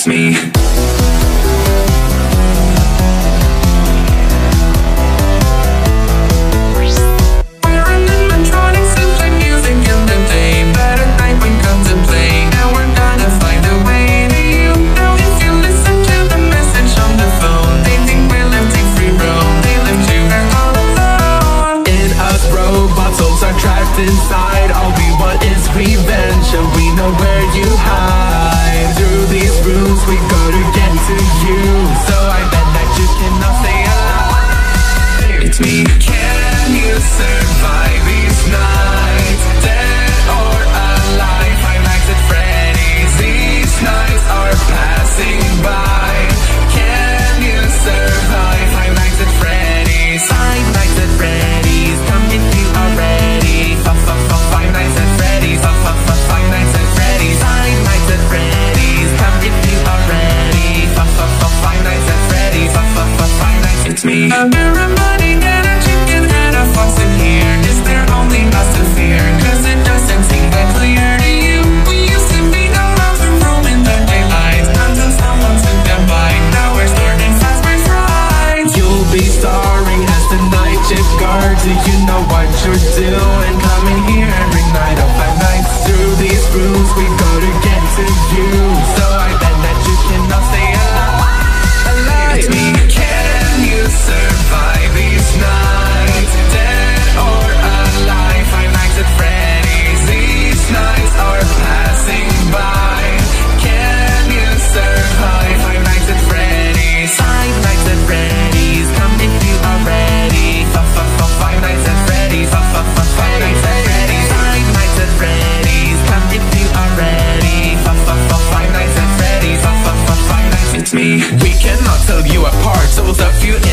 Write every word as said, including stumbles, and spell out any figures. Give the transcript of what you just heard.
me. Inside, all we want is revenge, and we know where you hide. Through these rooms we go to get to you, so I bet that you cannot stay alive. It's me. Can you survive these nights? Dead or alive? Five Nights at Freddy's. These nights are passing by. Can you survive Five Nights at Freddy's? Five Nights at Freddy's. Come if you are ready. Five Nights at Freddy's, Five Nights at Freddy's, Five Nights at Freddy's. Come if you are ready. Five Nights at Freddy's, Five Nights. It's me. Everybody get a chicken head of what's in here. Is there only us to fear? Cause it doesn't seem that clear to you. We used to be allowed to roam in the daylight until someone took their bite. Now we're starting fast, we're fried. You'll be starring as the night shift guard. Do you know what you're doing? Coming here every night of five nights. Through these rooms we go to get to you, so I bet that you cannot stay alive. Alive. It's me. Can you survive these nights? Dead or alive? Five Nights at Freddy's. These nights are passing by. Can you survive Five Nights at Freddy's? Five Nights at Freddy's. Come if you are ready. Five Nights at Freddy's. Five Nights at Freddy's. Five Nights at Freddy's. Come if you are ready. Five Nights at Freddy's. Five Nights. It's me. We cannot tell you apart, so a few